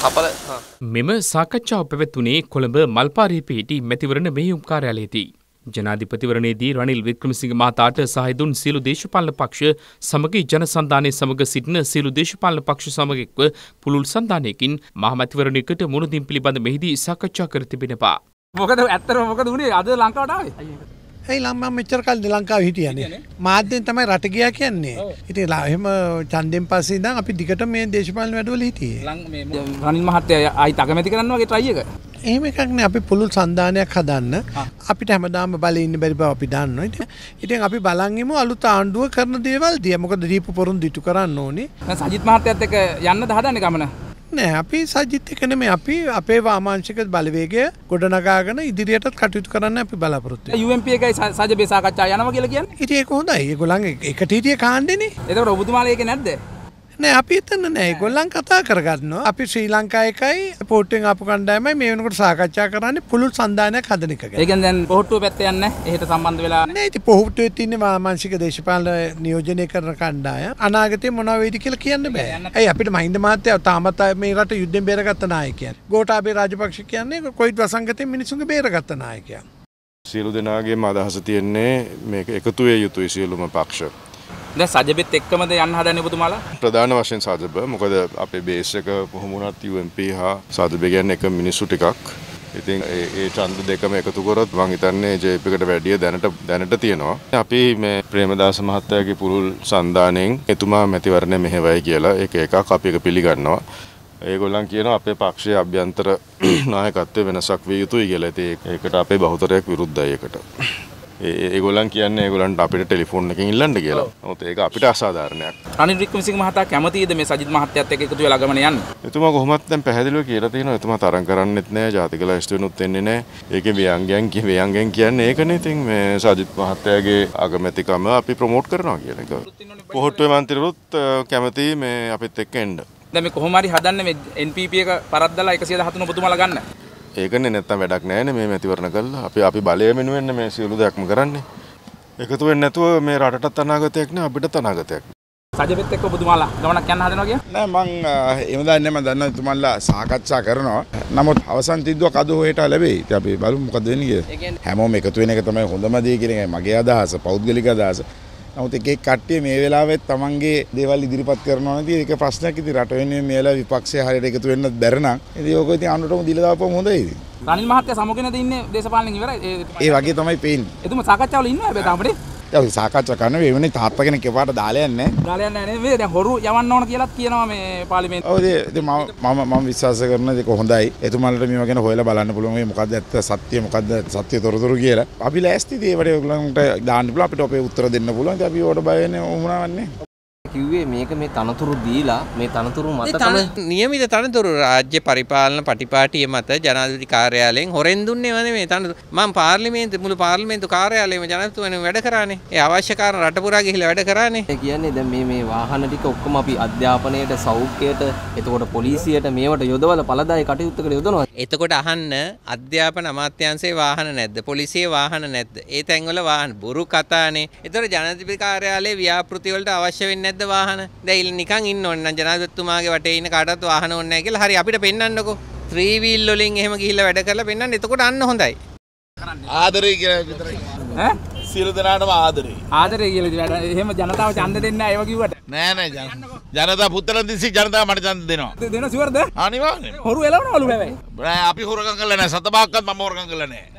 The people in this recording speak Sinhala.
සඵල මෙම සාකච්ඡාව පැවැත්වුණේ කොළඹ මල්පාරේ පිහිටි මැතිවරණ මෙහෙයුම් කාර්යාලයේදී. ජනාධිපතිවරණයේදී රනිල් වික්‍රමසිංහ මහතාට සහාය දුන් සියලු දේශපාලන පක්ෂ සමග ජනසන්ධානය සමග සිටින සියලු දේශපාලන පක්ෂ සමග එක්ව පුළුල් සන්ධානයකින් මහමැතිවරණයකට මුහුණ දීම පිළිබඳ මෙහිදී සාකච්ඡා කර තිබෙනවා. මොකද ඇත්තටම මොකද වුණේ අද ලංකාවට ආවේ? ඇයි ළම්මා මෙච්චර කල් ලංකාවේ හිටියනේ. මාධ්‍යෙන් තමයි රට ගියා කියන්නේ. ඉතින් එහෙම ඡන්දෙන් පස්සේ ඉඳන් අපි දිගට මේ දේශපාලන වැඩවල හිටියේ. රනිල් මහත්තයා ආයිත් අගමැති කරන්න වගේ try එක. එහෙම එකක් නෑ. අපි පුළුල් සන්ධානයක් හදන්න අපිට හැමදාම බලේ ඉන්න බැරි බව අපි දන්නවා. ඉතින් අපි බලන් ඉමු අලුත් ආණ්ඩුව කරන දේවල් දිහා. මොකද දීපු පොරොන්දු ඉටු කරන්න ඕනේ. දැන් සජිත් මහත්තයාත් එක්ක යන්නද හදන්නේ ගමන? නෑ අපි සජිත් එක්ක නෙමෙයි අපි අපේ වාමාංශික බලවේගය ගොඩනගාගෙන ඉදිරියටත් කටයුතු කරන්න අපි බලාපොරොත්තු වෙනවා. UMP එකයි සජබේ සාකච්ඡා යනවා කියලා කියන්නේ. ඉතින් ඒක හොඳයි. ඒගොල්ලන් එකට හිටියේ කාණ්ඩේනේ. එතකොට ඔබතුමාලා ඒකේ නැද්ද? නෑ අපි එතන නෑ. ඒගොල්ලන් කතා කරගන්නවා. අපි ශ්‍රී ලංකා එකයි පොට්ටුවෙන් ආපු කණ්ඩායමයි මේ වෙනකොට සාකච්ඡා කරන්නේ පුළුල් සන්ධානයක් හදන එක ගැන. ඒ කියන්නේ දැන් පොහොට්ටුව පැත්තේ යන්නේ එහෙට සම්බන්ධ වෙලා නෑ. ඉතින් පොහොට්ටුවේ තියෙන වාමාංශික දේශපාලන නියෝජනය කරන කණ්ඩායම අනාගතේ මොනවා වෙයිද කියලා කියන්න බෑ. ඇයි අපිට මහින්ද මහත්තයා තාමත් මේ රට යුද්ධෙන් බේරගත්ත නායකයා. ගෝඨාභය රාජපක්ෂ කියන්නේ කොයිත් වසංගතයෙන් මිනිසුන්ගේ බේරගත්ත නායකයා. සියලු දෙනාගේම අදහස තියෙන්නේ මේක එකතු වේ යුතුයි සියලුම පක්ෂ. දැන් සජබෙත් එක්කමද යන්න හදන්නේ ඔබතුමාලා? ප්‍රධාන වශයෙන් සජබ. මොකද අපේ බේස් එක කොහොම වුණත් UMP හා සජබ කියන්නේ එක මිනිස්සු ටිකක්. ඉතින් ඒ ඡන්ද දෙකම එකතු කරොත් මම හිතන්නේ JP එකට වැඩිය දැනට තියෙනවා. අපි මේ ප්‍රේමදාස මහත්තයාගේ පුළුල් සන්දානෙන් එතුමා මැතිවරණය මෙහෙවයි කියලා ඒක එකක් අපි ඒක පිළිගන්නවා. ඒගොල්ලන් කියනවා අපේ පක්ෂයේ අභ්‍යන්තර නායකත්වයේ වෙනසක් විය යුතුයි කියලා. ඉතින් ඒකට අපේ බහුතරයක් විරුද්ධයි ඒකට. ඒගොල්ලන් කියන්නේ ඒගොල්ලන්ට අපිට ටෙලිෆෝන් එකකින් ඉල්ලන්න කියලා. නමුත් ඒක අපිට අසාධාරණයක්. රනිල් වික්‍රමසිංහ මහතා කැමතිද මේ සජිත් මහත්තයාත් එක්ක එකතු වෙලා ගමන යන්න? එතුමා කොහොමත් දැන් පැහැදිලිව කියලා තියෙනවා. එතුමා තරම් කරන්නෙත් නෑ, ජාතික ලයිස්තුවෙනුත් එන්නේ නෑ. ඒකේ ව්‍යංගයන් කියන්නේ ඒකනේ. ඉතින් මේ සජිත් මහත්තයාගේ අගමැතිකම අපි ප්‍රොමෝට් කරනවා කියන එක. පොහොට්ටුවේ මන්ත්‍රීවරුත් කැමති මේ අපිත් එක්ක එන්න. දැන් මේ කොහොම හරි හදන්නේ මේ NPP එක පරද්දලා 113 ඔබතුමාලා ගන්න. ඒකනේ නැත්තම් වැඩක් නැහැනේ මේ මැතිවරණ කළා. අපි බලය වෙනුවෙන් මේ සියලු දෙයක්ම කරන්නේ. එකතු වෙන්නේ නැතුව මේ රටටත් අනාගතයක් නෑ අපිටත් අනාගතයක්. සජබෙත් එක්ක ඔබතුමාලා ගමනක් යන්න හදනවා කිය? නෑ මං එහෙම දන්නේ මම දන්නවා ඔබතුමාලා සාකච්ඡා කරනවා. නමුත් අවසන් තිද්දුවක් අද හොයට ලැබෙයි. ඉතින් අපි බලමු මොකද වෙන්නේ කියලා. හැමෝම එකතු වෙන එක තමයි හොඳම දේ කියන එකයි මගේ අදහස, පෞද්ගලික අදහස. නමුත් එක කට්ටිය මේ වෙලාවෙත් තමන්ගේ දේවල් ඉදිරිපත් කරනවා නේද? ඒක ප්‍රශ්නයක්. ඉතින් රට වෙනුවෙන් මේ වෙලාව විපක්ෂය හරියට එකතු වෙන්නත් බැර නම් ඉතින් ඕක ඉතින් අනුරටම දීලා දාපුවම හොඳයි ඉතින්. රනිල් මහත්තයා සමුගෙනද ඉන්නේ දේශපාලනෙන් ඉවරයි. ඒ වගේ තමයි පේන්නේ. එතුමා සාකච්ඡාවල ඉන්නවා හැබැයි තාමනේ. ඒ සාකච්ඡා කරන වෙන්නේ තාත්තා කෙනෙක් එපාට දාලා යන්නේ නැහැ. දාලා යන්නේ නැහැ නේ. දැන් හොරු යවන්න ඕන කියලාත් කියනවා මේ පාර්ලිමේන්තුව. ඔව් ඉතින් මම විශ්වාස කරන දේ හොඳයි. එතුමාලට මේවා ගැන හොයලා බලන්න පුළුවන්. මේ මොකද්ද ඇත්ත සත්‍ය මොකද්ද සත්‍ය තොරතුරු කියලා. අපි ලෑස්ති ඒ වැඩේ ඔයගොල්ලන්ට දාන්න පුළුවන්. අපිට අපේ උත්තර දෙන්න පුළුවන්. ඉතින් අපි ඕකට බය වෙන්නේ වුණාවන්නේ. කිව්වේ මේක මේ තනතුරු දීලා මේ තනතුරු මත තමයි නියමිත තනතුරු රාජ්‍ය පරිපාලන පටිපාටිය මත ජනාධිපති කාර්යාලයෙන් හොරෙන් දුන්නේ මේ තනතුරු. මම මුළු පාර්ලිමේන්තු කාර්යාලයේම ජනාධිපතිතුමනි වැඩ කරානේ. ඒ අවශ්‍ය කාරණා රට පුරා ගිහිල්ලා වැඩ කරානේ. ඒ කියන්නේ දැන් මේ වාහන ටික ඔක්කොම අපි අධ්‍යාපනයට, සෞඛ්‍යයට, එතකොට පොලිසියට මේවට යොදවල පළදායි කටයුත්තකට යොදනවා. එතකොට අහන්න අධ්‍යාපන අමාත්‍යාංශයේ වාහන නැද්ද? පොලිසියේ වාහන නැද්ද? ඒ තැන්වල වාහන බොරු කතානේ. එතකොට ජනාධිපති කාර්යාලයේ ව්‍යාපෘති වලට අවශ්‍ය වෙන්නේ නැද්ද වාහන? දැන් නිකන් ඉන්න ඕනේ නම් ජනාධිපතිතුමාගේ වටේ ඉන්න කාටවත් වාහන ඕනේ නැහැ කියලා හරි අපිට පෙන්නන්නකෝ. 3 wheel වලින් එහෙම ගිහිල්ලා වැඩ කරලා පෙන්නන්න. එතකොට අන්න හොඳයි. ආදරේ කියලා විතරයි. ඈ? සියලු දෙනාටම ආදරේ. ආදරේ කියලා එහෙම ජනතාව ඡන්ද දෙන්නේ නැහැ ඒව කිව්වට. නෑ ජනතා පුත්තලන් දිසි ජනතාව මට ඡන්ද දෙනවා. දෙනවා ෂුවර්ද? අනිවාර්යයෙන්. හොරු එලවනවලු හැබැයි. අපි හොරකම් කළා නෑ. සතපාක්කත් මම හොරකම් කළා නෑ.